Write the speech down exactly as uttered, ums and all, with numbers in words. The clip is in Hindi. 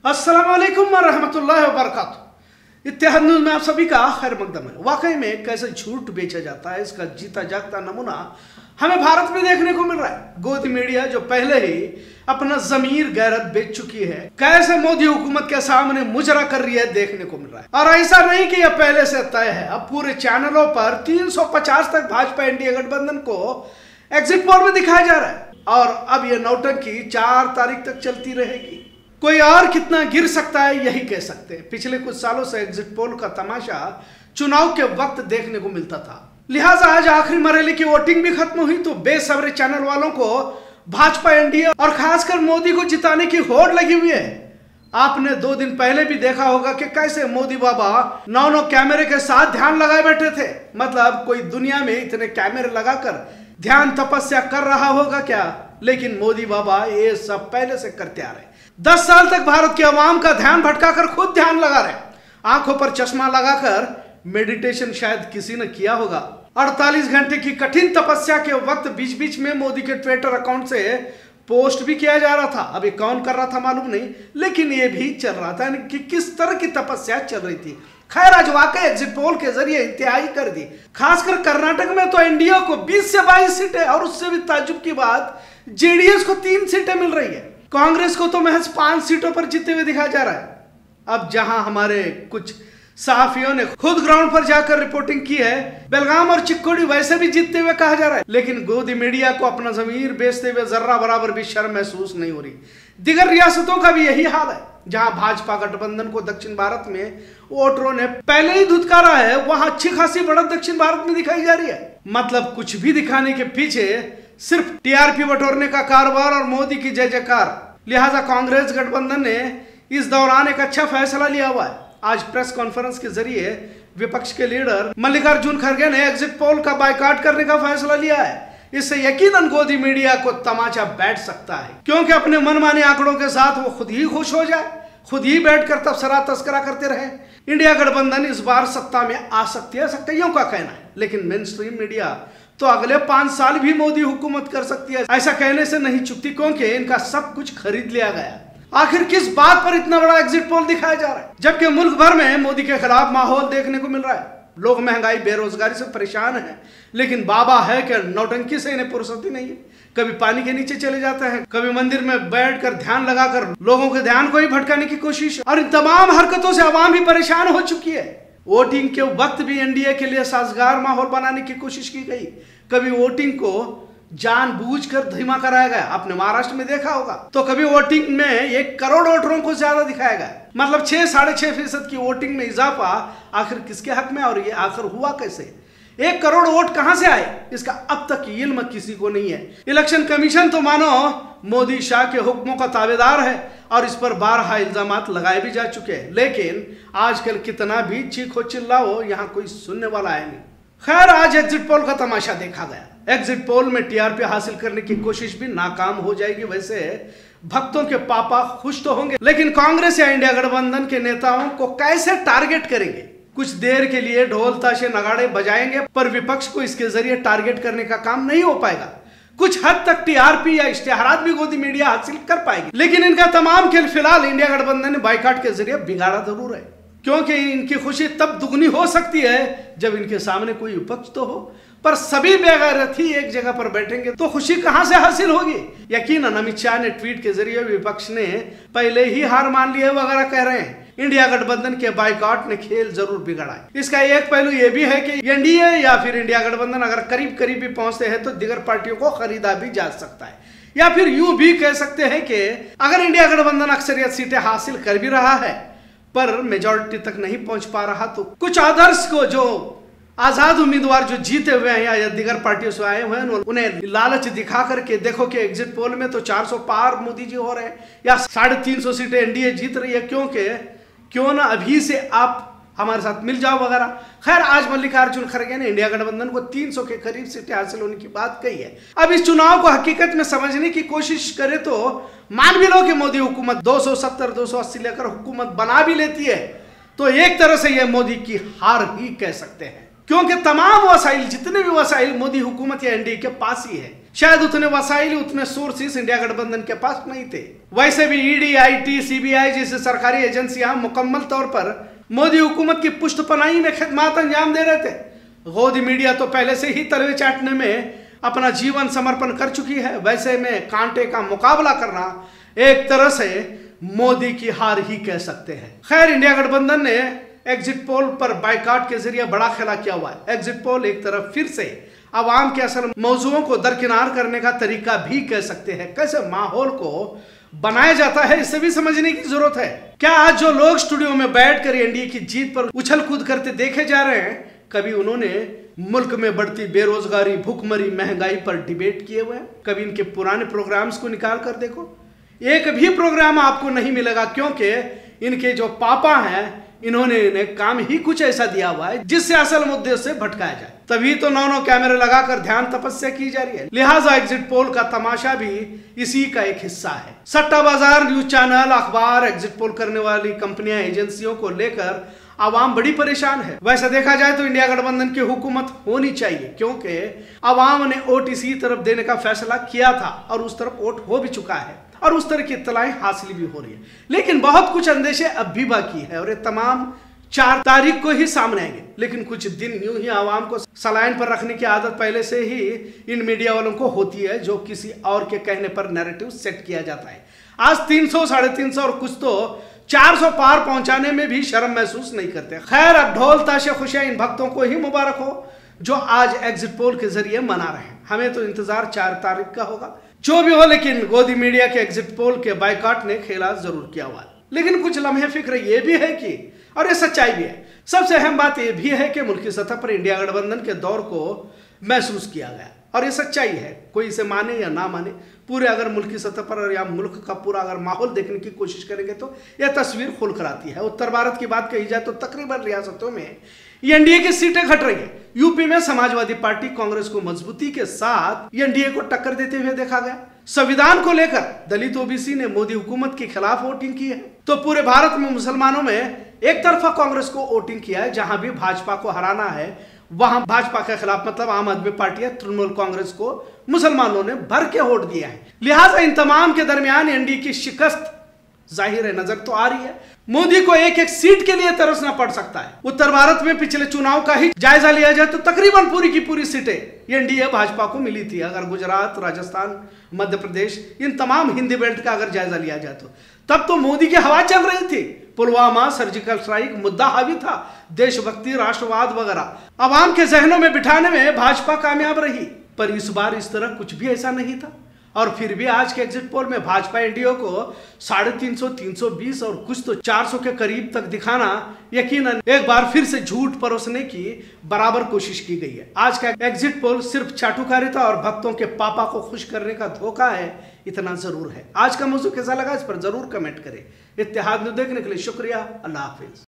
अस्सलाम वालेकुम रहमतुल्लाहि व बरकातुहू। इत्तेहाद न्यूज़ में आप सभी का खैर मकदम है। वाकई में कैसे झूठ बेचा जाता है, इसका जीता जागता नमूना हमें भारत में देखने को मिल रहा है। गोदी मीडिया जो पहले ही अपना जमीर गैरत बेच चुकी है, कैसे मोदी हुकूमत के सामने मुजरा कर रही है, देखने को मिल रहा है। और ऐसा नहीं कि यह पहले से तय है, अब पूरे चैनलों पर तीन सौ पचास तक भाजपा एनडीए गठबंधन को एग्जिट पोल में दिखाया जा रहा है। और अब यह नौटंकी चार तारीख तक चलती रहेगी। कोई और कितना गिर सकता है यही कह सकते हैं। पिछले कुछ सालों से एग्जिट पोल का तमाशा चुनाव के वक्त देखने को मिलता था, लिहाजा आज आखिरी मरहले की वोटिंग भी खत्म हुई तो बेसब्रे चैनल वालों को भाजपा एनडीए और खासकर मोदी को जिताने की होड़ लगी हुई है। आपने दो दिन पहले भी देखा होगा कि कैसे मोदी बाबा नौ नौ कैमरे के साथ ध्यान लगाए बैठे थे। मतलब कोई दुनिया में इतने कैमरे लगाकर ध्यान तपस्या कर रहा होगा क्या? लेकिन मोदी बाबा ये सब पहले से करते आ रहे। दस साल तक भारत के अवाम का ध्यान भटकाकर खुद ध्यान लगा रहे। आंखों पर चश्मा लगाकर मेडिटेशन शायद किसी ने किया होगा। अड़तालीस घंटे की कठिन तपस्या के वक्त बीच बीच में मोदी के ट्विटर अकाउंट से पोस्ट भी किया जा रहा था। अभी कौन कर रहा था मालूम नहीं, लेकिन ये भी चल रहा था कि किस तरह की तपस्या चल रही थी। खैर आज वाकई एग्जिट पोल के जरिए इंतहाई कर दी। खासकर कर्नाटक में तो एनडीए को बीस से बाईस सीटें और उससे भी ताज्जुब की बात जेडीएस को तीन सीटें मिल रही है। कांग्रेस को तो महज पांच सीटों पर जीते हुए दिखाया जा रहा है। अब जहां हमारे कुछ सहाफियों ने खुद ग्राउंड पर जाकर रिपोर्टिंग की है, बेलगाम और चिक्कोड़ी वैसे भी जीतते हुए कहा जा रहा है, लेकिन गोदी मीडिया को अपना जमीर बेचते हुए जर्रा बराबर भी शर्म महसूस नहीं हो रही। दिगर रियासतों का भी यही हाल है। जहां भाजपा गठबंधन को दक्षिण भारत में वोटरों ने पहले ही धुतकारा है, वहां अच्छी खासी बढ़त दक्षिण भारत में दिखाई जा रही है। मतलब कुछ भी दिखाने के पीछे सिर्फ टीआरपी बटोरने का कारोबार और मोदी की जय जयकार। लिहाजा कांग्रेस गठबंधन ने इस दौरान एक अच्छा फैसला लिया हुआ है। आज प्रेस कॉन्फ्रेंस के जरिए विपक्ष के लीडर मल्लिकार्जुन खड़गे ने एग्जिट पोल का बायकॉट करने का फैसला लिया है। इससे यकीनन गोदी मीडिया को तमाचा बैठ सकता है, क्योंकि अपने मनमाने आंकड़ों के साथ वो खुद ही खुश हो जाए, खुद ही बैठकर तबसरा तस्करा करते रहे। इंडिया गठबंधन इस बार सत्ता में आ सकती है, ऐसा कईयों का कहना है, लेकिन मेन स्ट्रीम मीडिया तो अगले पांच साल भी मोदी हुकूमत कर सकती है, ऐसा कहने से नहीं चुकती, क्योंकि इनका सब कुछ खरीद लिया गया। आखिर किस बात पर इतना बड़ा एग्जिट पोल दिखाया जा रहा है, जबकि मुल्क भर में मोदी के खिलाफ माहौल देखने को मिल रहा है। लोग महंगाई बेरोजगारी से परेशान हैं, लेकिन बाबा है कि नौटंकी से इन्हें फुर्सत ही नहीं है। कभी पानी के नीचे चले जाते हैं, कभी मंदिर में बैठकर ध्यान लगाकर लोगों के ध्यान को ही भटकाने की कोशिश, और इन तमाम हरकतों से आवाम भी परेशान हो चुकी है। वोटिंग के वक्त भी एनडीए के लिए साजगार माहौल बनाने की कोशिश की गई। कभी वोटिंग को जानबूझकर धीमा कराया गया, आपने महाराष्ट्र में देखा होगा, तो कभी वोटिंग में एक करोड़ वोटरों को ज्यादा दिखाया गया। मतलब छह साढ़े छह फीसद की वोटिंग में इजाफा आखिर किसके हक में, और ये आखिर हुआ कैसे? एक करोड़ वोट कहां से आए, इसका अब तक इल्म किसी को नहीं है। इलेक्शन कमीशन तो मानो मोदी शाह के हुक्मों का ताबेदार है और इस पर बारहा इल्जामात लगाए भी जा चुके हैं, लेकिन आजकल कितना भी चीखो चिल्लाओ यहाँ कोई सुनने वाला है नहीं। खैर आज एग्जिट पोल का तमाशा देखा गया। एग्जिट पोल में टीआरपी हासिल करने की कोशिश भी नाकाम हो जाएगी। वैसे भक्तों के पापा खुश तो होंगे, लेकिन कांग्रेस या इंडिया गठबंधन के नेताओं को कैसे टारगेट करेंगे? कुछ देर के लिए ढोल ताशे नगाड़े बजाएंगे, पर विपक्ष को इसके जरिए टारगेट करने का काम नहीं हो पाएगा। कुछ हद तक टीआरपी या इश्तेहारात भी गोदी मीडिया हासिल कर पाएगी, लेकिन इनका तमाम खेल फिलहाल इंडिया गठबंधन ने बायकॉट के जरिए बिगाड़ा जरूर है, क्योंकि इनकी खुशी तब दुगनी हो सकती है जब इनके सामने कोई विपक्ष तो हो। पर सभी बेगैरत ही एक जगह पर बैठेंगे तो खुशी कहां से हासिल होगी? यकीनन अमित शाह ने ट्वीट के जरिए विपक्ष ने पहले ही हार मान ली है वगैरह कह रहे हैं। इंडिया गठबंधन के बायकॉट ने खेल जरूर बिगाड़ा है। इसका एक पहलू यह भी है कि एनडीए या फिर इंडिया गठबंधन अगर करीब करीब भी पहुंचते हैं तो दिगर पार्टियों को खरीदा भी जा सकता है। या फिर यूं भी कह सकते हैं कि अगर इंडिया गठबंधन अक्सरियत सीटें हासिल कर भी रहा है पर मेजॉरिटी तक नहीं पहुंच पा रहा, तो कुछ अदर्स को, जो आजाद उम्मीदवार जो जीते हुए हैं या दिगर पार्टियों से आए हुए हैं, उन्हें लालच दिखा करके देखो कि एग्जिट पोल में तो चार सौ पार मोदी जी हो रहे हैं या साढ़े तीन सौ सीटें एनडीए जीत रही है, क्योंकि क्यों ना अभी से आप हमारे साथ मिल जाओ वगैरह। खैर आज मल्लिकार्जुन खड़गे ने इंडिया गठबंधन को तीन सौ के करीब सीटें हासिल होने की बात कही है। अब इस चुनाव को हकीकत में समझने की कोशिश करे तो मान भी लो कि मोदी हुकूमत दो सौ सत्तर दो सौ अस्सी लेकर हुकूमत बना भी लेती है, तो एक तरह से यह मोदी की हार ही कह सकते हैं, क्योंकि तमाम वसाइल, जितने भी वसाइल मोदी हुकूमत या एनडीए के पास ही है। शायद उतने वसाइल, उतने सोर्सेस इंडिया गठबंधन के पास नहीं थे। वैसे भी ईडी, आईटी, सीबीआई जैसे सरकारी एजेंसियां मुकम्मल तौर पर मोदी हुकूमत की पुष्टपनाही में खिदमत अंजाम दे रहे थे। गोदी मीडिया तो पहले से ही तलवे चाटने में अपना जीवन समर्पण कर चुकी है। वैसे में कांटे का मुकाबला करना एक तरह से मोदी की हार ही कह सकते हैं। खैर, इंडिया गठबंधन ने एग्जिट पोल पर बाइकाट के जरिए बड़ा खेला किया हुआ है। एग्जिट पोल एक तरफ फिर से आवाम के असल मौजुओं को दरकिनार करने का तरीका भी कह सकते हैं। कैसे माहौल को बनाया जाता है, इसे भी समझने की जरूरत है। क्या आज जो लोग स्टूडियो में बैठकर एनडीए की जीत पर उछल कूद करते देखे जा रहे हैं, कभी उन्होंने मुल्क में बढ़ती बेरोजगारी, भूखमरी, महंगाई पर डिबेट किए हुए हैं? कभी इनके पुराने प्रोग्राम्स को निकाल कर देखो, एक भी प्रोग्राम आपको नहीं मिलेगा, क्योंकि इनके जो पापा हैं इन्होंने इन्हें काम ही कुछ ऐसा दिया हुआ है जिससे असल मुद्दे से भटकाया जाए। तभी तो नौ नौ कैमरे लगाकर ध्यान तपस्या की जा रही है। लिहाजा एग्जिट पोल का तमाशा भी इसी का एक हिस्सा है। सट्टा बाजार, न्यूज चैनल, अखबार, एग्जिट पोल करने वाली कंपनियां, एजेंसियों को लेकर आवाम बड़ी परेशान है। वैसे देखा जाए तो इंडिया गठबंधन की हुकूमत होनी चाहिए, क्योंकि आवाम ने वोट इसी तरफ देने का फैसला किया था और उस तरफ वोट हो भी चुका है और उस तरह की इत्तलाएं हासिल भी हो रही है। लेकिन बहुत कुछ अंदेशे अब भी बाकी है और ये तमाम चार तारीख को ही सामने आएंगे। लेकिन कुछ दिन यूं ही आवाम को सलाइन पर रखने की आदत पहले से ही इन मीडिया वालों को होती है, जो किसी और के कहने पर नैरेटिव सेट किया जाता है। आज तीन सौ, साढ़े तीन सौ और कुछ तो चार सौ पार पहुंचाने में भी शर्म महसूस नहीं करते। खैर, अब ढोल ताशे खुशियां इन भक्तों को ही मुबारक हो जो आज एग्जिट पोल के जरिए मना रहे हैं। हमें तो इंतजार चार तारीख का होगा। जो भी हो, लेकिन गोदी मीडिया के एग्जिट पोल के बाइकाट ने खेला जरूर किया हुआ है। लेकिन कुछ लम्हे फिक्र ये भी है कि, और ये सच्चाई भी है, सबसे अहम बात यह भी है कि मुल्की सतह पर इंडिया गठबंधन के दौर को महसूस किया गया और ये सच्चाई है। कोई इसे माने या ना माने, पूरे अगर मुल्की सतह पर या मुल्क का पूरा अगर माहौल देखने की कोशिश करेंगे तो यह तस्वीर खुल कर आती है। उत्तर भारत की बात कही जाए तो तकरीबन रियासतों में एनडीए की सीटें घट रही है। यूपी में समाजवादी पार्टी कांग्रेस को मजबूती के साथ एनडीए को टक्कर देते हुए देखा गया। संविधान को लेकर दलित ओबीसी ने मोदी हुकूमत के खिलाफ वोटिंग की है, तो पूरे भारत में मुसलमानों में एक तरफा कांग्रेस को वोटिंग किया है। जहां भी भाजपा को हराना है वहां भाजपा के खिलाफ, मतलब आम आदमी पार्टी या तृणमूल कांग्रेस को मुसलमानों ने भर के वोट दिया है। लिहाजा इन तमाम के दरमियान एनडीए की शिकस्त जाहिर है, नजर तो आ रही है। मोदी को एक एक सीट के लिए तरसना पड़ सकता है। उत्तर भारत में पिछले चुनाव का ही जायजा लिया जाए तो तकरीबन पूरी की पूरी सीटें एनडीए भाजपा को मिली थी। अगर गुजरात, राजस्थान, मध्य प्रदेश, इन तमाम हिंदी बेल्ट का अगर जायजा लिया जाए तो तब तो मोदी की हवा चल रही थी। पुलवामा, सर्जिकल स्ट्राइक मुद्दा हावी था, देशभक्ति, राष्ट्रवाद वगैरह आवाम के जहनों में बिठाने में भाजपा कामयाब रही। पर इस बार इस तरह कुछ भी ऐसा नहीं था और फिर भी आज के एग्जिट पोल में भाजपा एनडीए को साढ़े तीन सौ, तीन सौ बीस और कुछ तो चार सौ के करीब तक दिखाना यकीनन एक बार फिर से झूठ परोसने की बराबर कोशिश की गई है। आज का एग्जिट पोल सिर्फ चाटुकारिता और भक्तों के पापा को खुश करने का धोखा है, इतना जरूर है। आज का मौजू कैसा लगा इस पर जरूर कमेंट करें। इत्तेहाद न्यूज़ देखने के लिए शुक्रिया। अल्लाह हाफिज।